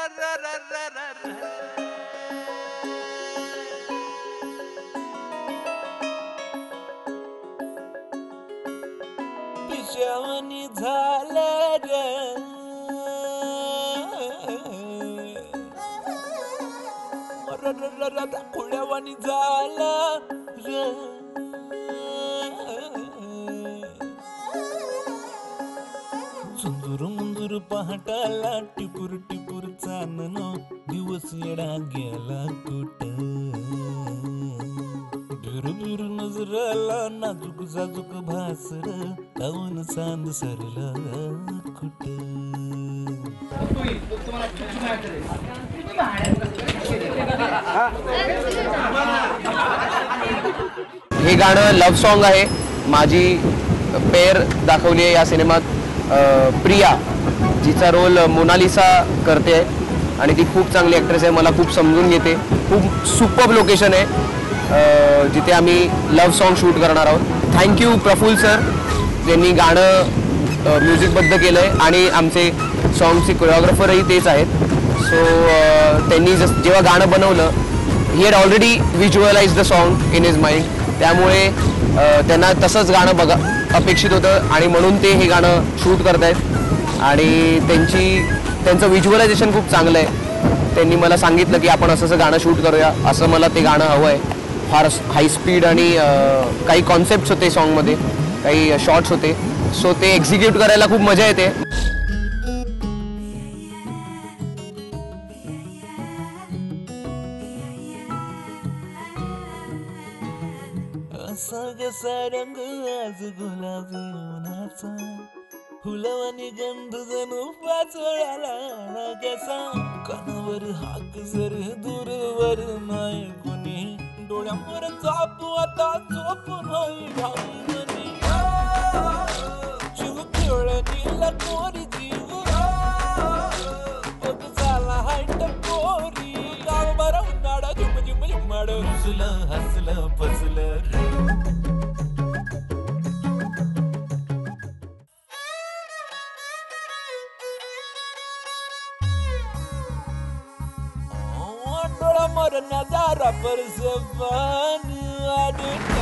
पिशावनी झालं रे खुळ्यावानी झालं रे सुंदर मुंदूर पहाटाला टिपूर टिपूर चांदनो दिवस येडा गेला कुठ बिरू बिरू नजराला नाजूक जाजूक भासर लावून चांद सरला कुठ. हे गाणं लव्ह सॉन्ग आहे. माझी पेर दाखवली आहे या सिनेमात प्रिया, जिचा रोल मोनालिसा करते आणि ती खूप चांगली ॲक्ट्रेस आहे. मला खूप समजून घेते. खूप सुपर्ब लोकेशन आहे जिथे आम्ही लव्ह सॉन्ग शूट करणार आहोत. थँक्यू प्रफुल्ल सर, ज्यांनी गाणं म्युझिकबद्ध केलं आहे आणि आमचे सॉन्गचे कोरिओग्राफरही तेच आहेत. सो त्यांनी जेव्हा गाणं बनवलं, he had already visualise the song in his mind. त्यामुळे त्यांना तसंच गाणं अपेक्षित होतं आणि म्हणून ते हे गाणं शूट करत आहेत. आणि त्यांचं व्हिज्युअलायझेशन खूप चांगलं आहे. त्यांनी मला सांगितलं की आपण असं गाणं शूट करूया, असं मला ते गाणं हवं आहे. फार हाय स्पीड आणि काही कॉन्सेप्ट्स होते सॉन्गमध्ये, काही शॉर्ट्स होते. सो ते एक्झिक्यूट करायला खूप मजा येते. असा कसा रंग आज गुलाबी उन्हाचा, फुलवानी गंध जणू पाचोळ्याला कसा, कानावर हाक जर दूरवर नाही कोणी, डोळ्यावर चापू आता झोप नाही घालूनी, जीव खेळणीला कोरी जीव बघ झाला हायट कोरी, गाव बरा उन्हाळा झुम झुम झुमाड, रुसलं हसलं फसलं डोळा मर नजारा पर से पानी